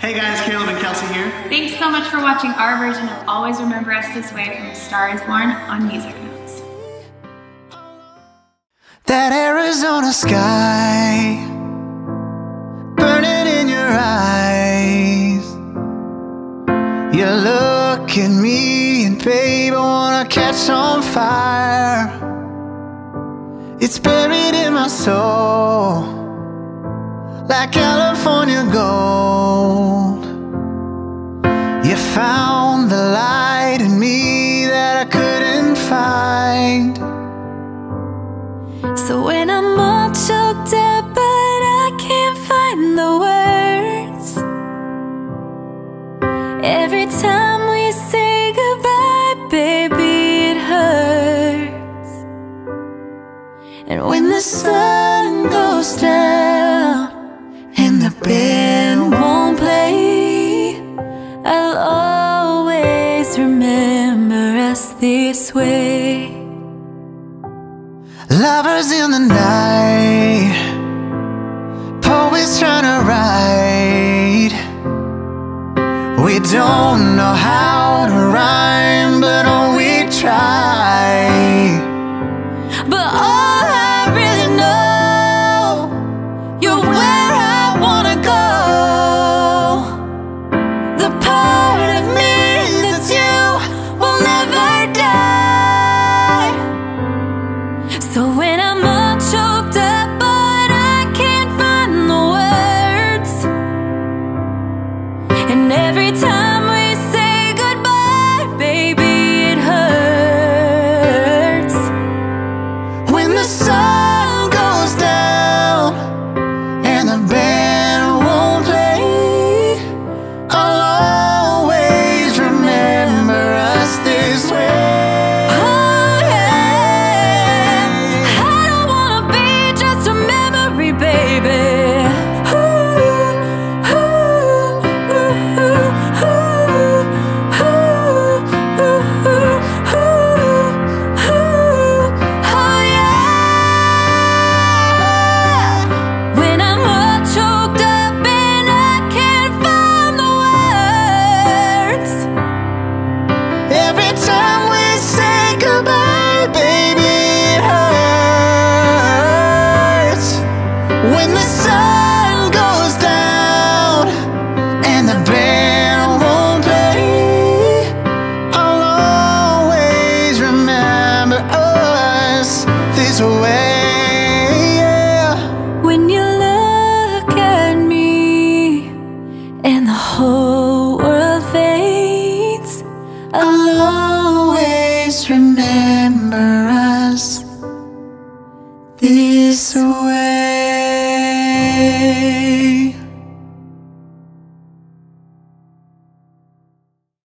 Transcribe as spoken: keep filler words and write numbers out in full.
Hey guys, Caleb and Kelsey here. Thanks so much for watching our version of Always Remember Us This Way from A Star Is Born on Music Notes. That Arizona sky burning in your eyes. You look at me and babe, I wanna catch on fire. It's buried in my soul like California gold. You found the light in me that I couldn't find. So when I'm all choked up but I can't find the words, every time we say goodbye, baby, it hurts. And when the sun goes down and the band won't play, I'll always remember us this way. Lovers in the night, poets trying to write. We don't know how to rhyme, but oh, we try. But all I really know, you're where I wanna go. The part of me that's you will never die. So when I'm all choked up but I can't find the words, and every time we say goodbye, baby, it hurts. When the sun goes down and the band won't play, I'll always remember us this way. Oh yeah, I don't wanna be just a memory, baby. Ooh, ooh, ooh, ooh, ooh, ooh, ooh, ooh. Oh yeah. When I'm all choked up and I can't find the words, Every time we say goodbye, baby, it hurts. When the sun goes down and the band won't play, I'll always remember us this way. Yeah. when you look at me and the whole world fades, I'll always remember us this way.